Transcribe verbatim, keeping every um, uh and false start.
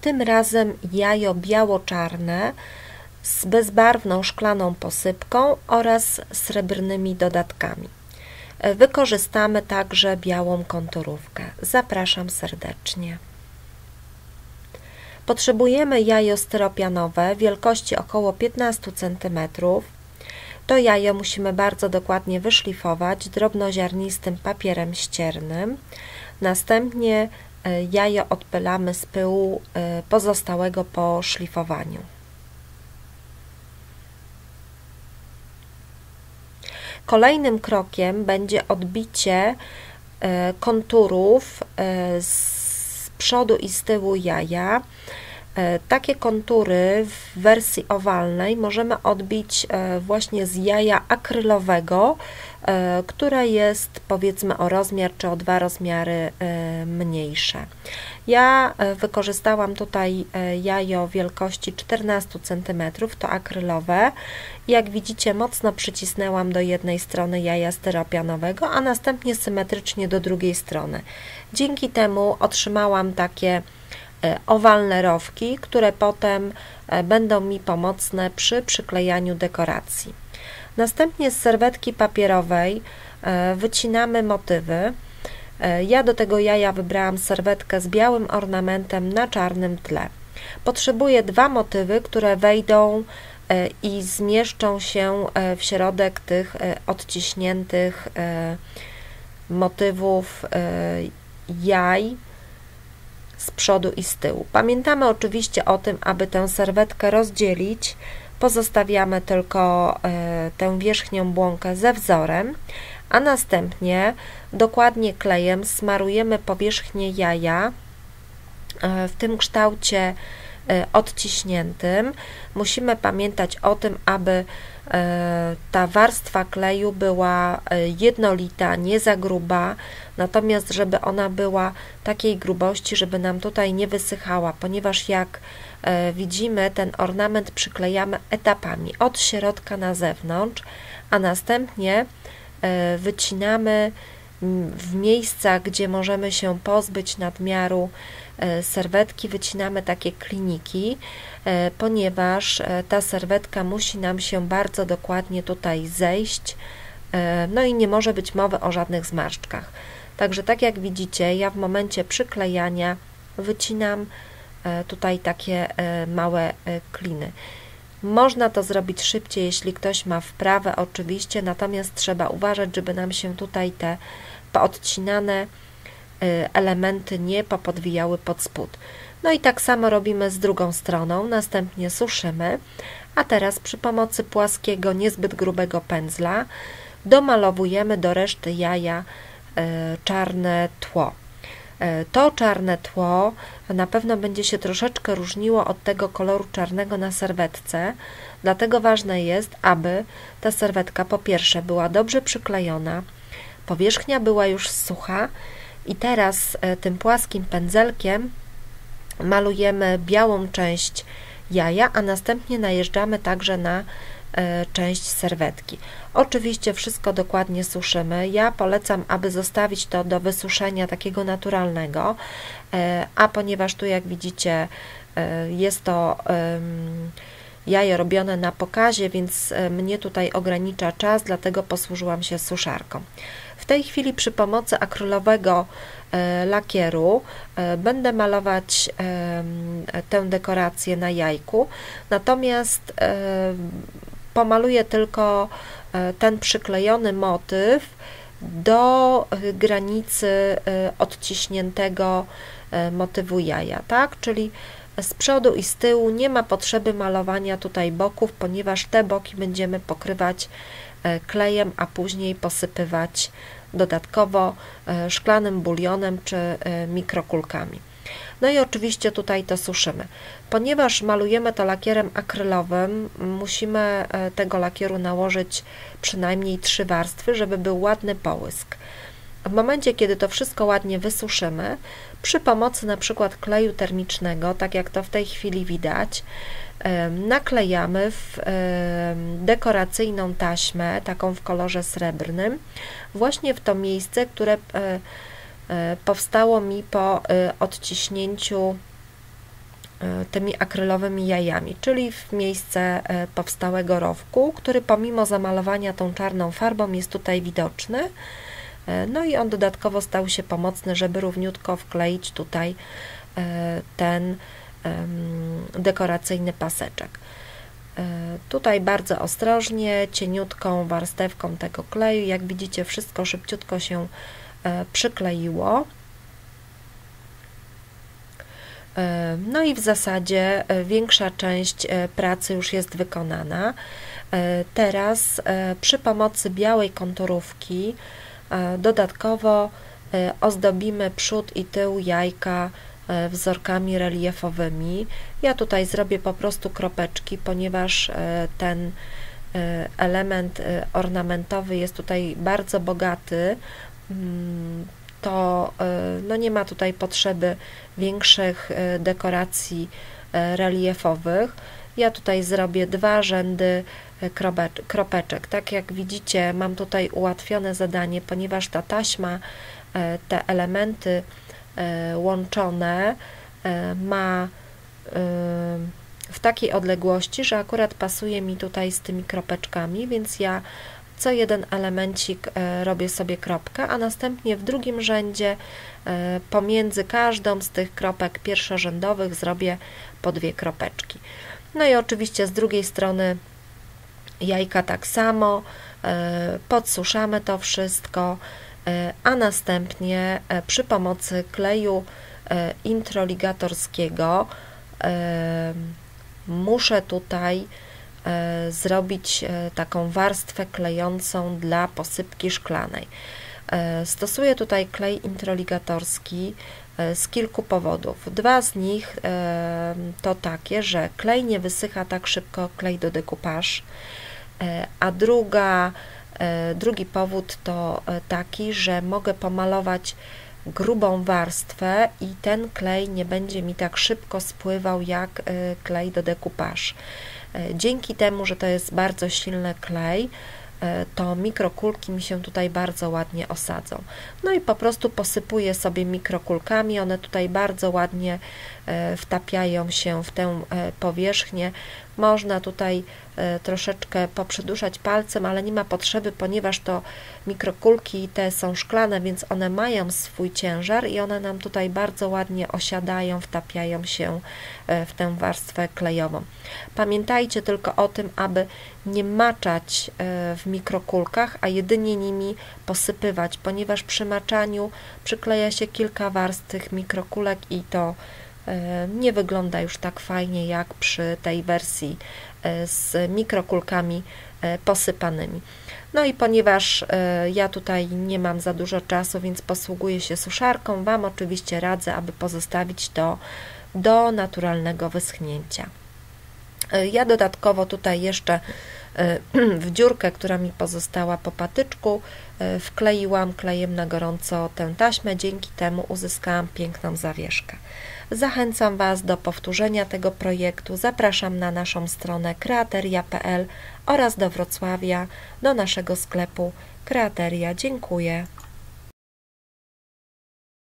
tym razem jajo biało-czarne z bezbarwną szklaną posypką oraz srebrnymi dodatkami. Wykorzystamy także białą konturówkę. Zapraszam serdecznie. Potrzebujemy jajo styropianowe wielkości około piętnaście centymetrów. To jajo musimy bardzo dokładnie wyszlifować drobnoziarnistym papierem ściernym. Następnie jajo odpylamy z pyłu pozostałego po szlifowaniu. Kolejnym krokiem będzie odbicie konturów z przodu i z tyłu jaja. Takie kontury w wersji owalnej możemy odbić właśnie z jaja akrylowego, które jest powiedzmy o rozmiar czy o dwa rozmiary mniejsze. Ja wykorzystałam tutaj jajo wielkości czternaście centymetrów, to akrylowe. Jak widzicie, mocno przycisnęłam do jednej strony jaja styropianowego, a następnie symetrycznie do drugiej strony. Dzięki temu otrzymałam takie owalne rowki, które potem będą mi pomocne przy przyklejaniu dekoracji. Następnie z serwetki papierowej wycinamy motywy. Ja do tego jaja wybrałam serwetkę z białym ornamentem na czarnym tle. Potrzebuję dwa motywy, które wejdą i zmieszczą się w środek tych odciśniętych motywów jaj z przodu i z tyłu. Pamiętamy oczywiście o tym, aby tę serwetkę rozdzielić. Pozostawiamy tylko tę wierzchnią błonkę ze wzorem, a następnie dokładnie klejem smarujemy powierzchnię jaja w tym kształcie odciśniętym. Musimy pamiętać o tym, aby ta warstwa kleju była jednolita, nie za gruba, natomiast żeby ona była takiej grubości, żeby nam tutaj nie wysychała, ponieważ jak widzimy, ten ornament przyklejamy etapami od środka na zewnątrz, a następnie wycinamy w miejscach, gdzie możemy się pozbyć nadmiaru serwetki, wycinamy takie kliniki, ponieważ ta serwetka musi nam się bardzo dokładnie tutaj zejść, no i nie może być mowy o żadnych zmarszczkach. Także tak jak widzicie, ja w momencie przyklejania wycinam tutaj takie małe kliny. Można to zrobić szybciej, jeśli ktoś ma wprawę oczywiście, natomiast trzeba uważać, żeby nam się tutaj te poodcinane elementy nie popodwijały pod spód. No i tak samo robimy z drugą stroną, następnie suszymy, a teraz przy pomocy płaskiego, niezbyt grubego pędzla domalowujemy do reszty jaja czarne tło. To czarne tło na pewno będzie się troszeczkę różniło od tego koloru czarnego na serwetce, dlatego ważne jest, aby ta serwetka po pierwsze była dobrze przyklejona, powierzchnia była już sucha i teraz tym płaskim pędzelkiem malujemy białą część jaja, a następnie najeżdżamy także na część serwetki. Oczywiście wszystko dokładnie suszymy. Ja polecam, aby zostawić to do wysuszenia takiego naturalnego, a ponieważ tu jak widzicie jest to jajo robione na pokazie, więc mnie tutaj ogranicza czas, dlatego posłużyłam się suszarką. W tej chwili przy pomocy akrylowego lakieru będę malować tę dekorację na jajku, natomiast pomaluję tylko ten przyklejony motyw do granicy odciśniętego motywu jaja, tak? Czyli z przodu i z tyłu nie ma potrzeby malowania tutaj boków, ponieważ te boki będziemy pokrywać klejem, a później posypywać dodatkowo szklanym bulionem czy mikrokulkami. No i oczywiście tutaj to suszymy. Ponieważ malujemy to lakierem akrylowym, musimy tego lakieru nałożyć przynajmniej trzy warstwy, żeby był ładny połysk. W momencie, kiedy to wszystko ładnie wysuszymy, przy pomocy na przykład kleju termicznego, tak jak to w tej chwili widać, naklejamy w dekoracyjną taśmę, taką w kolorze srebrnym, właśnie w to miejsce, które powstało mi po odciśnięciu tymi akrylowymi jajami, czyli w miejsce powstałego rowku, który pomimo zamalowania tą czarną farbą jest tutaj widoczny. No i on dodatkowo stał się pomocny, żeby równiutko wkleić tutaj ten dekoracyjny paseczek. Tutaj bardzo ostrożnie, cieniutką warstewką tego kleju, jak widzicie, wszystko szybciutko się przykleiło. No i w zasadzie większa część pracy już jest wykonana. Teraz przy pomocy białej konturówki dodatkowo ozdobimy przód i tył jajka wzorkami reliefowymi. Ja tutaj zrobię po prostu kropeczki, ponieważ ten element ornamentowy jest tutaj bardzo bogaty, to no nie ma tutaj potrzeby większych dekoracji reliefowych. Ja tutaj zrobię dwa rzędy kropeczek. Tak jak widzicie, mam tutaj ułatwione zadanie, ponieważ ta taśma, te elementy łączone ma w takiej odległości, że akurat pasuje mi tutaj z tymi kropeczkami, więc ja co jeden elemencik robię sobie kropkę, a następnie w drugim rzędzie pomiędzy każdą z tych kropek pierwszorzędowych zrobię po dwie kropeczki. No i oczywiście z drugiej strony jajka tak samo, podsuszamy to wszystko, a następnie przy pomocy kleju introligatorskiego muszę tutaj zrobić taką warstwę klejącą dla posypki szklanej. Stosuję tutaj klej introligatorski z kilku powodów. Dwa z nich to takie, że klej nie wysycha tak szybko, klej do decoupage, a druga, drugi powód to taki, że mogę pomalować grubą warstwę i ten klej nie będzie mi tak szybko spływał jak klej do decoupage. Dzięki temu, że to jest bardzo silny klej, to mikrokulki mi się tutaj bardzo ładnie osadzą. No i po prostu posypuję sobie mikrokulkami, one tutaj bardzo ładnie wtapiają się w tę powierzchnię. Można tutaj troszeczkę poprzyduszać palcem, ale nie ma potrzeby, ponieważ to mikrokulki te są szklane, więc one mają swój ciężar i one nam tutaj bardzo ładnie osiadają, wtapiają się w tę warstwę klejową. Pamiętajcie tylko o tym, aby nie maczać w mikrokulkach, a jedynie nimi posypywać, ponieważ przy maczaniu przykleja się kilka warstw tych mikrokulek i to nie wygląda już tak fajnie jak przy tej wersji z mikrokulkami posypanymi. No i ponieważ ja tutaj nie mam za dużo czasu, więc posługuję się suszarką, Wam oczywiście radzę, aby pozostawić to do naturalnego wyschnięcia. Ja dodatkowo tutaj jeszcze w dziurkę, która mi pozostała po patyczku, wkleiłam klejem na gorąco tę taśmę, dzięki temu uzyskałam piękną zawieszkę. Zachęcam Was do powtórzenia tego projektu, zapraszam na naszą stronę kreateria kropka p l oraz do Wrocławia, do naszego sklepu Kreateria. Dziękuję.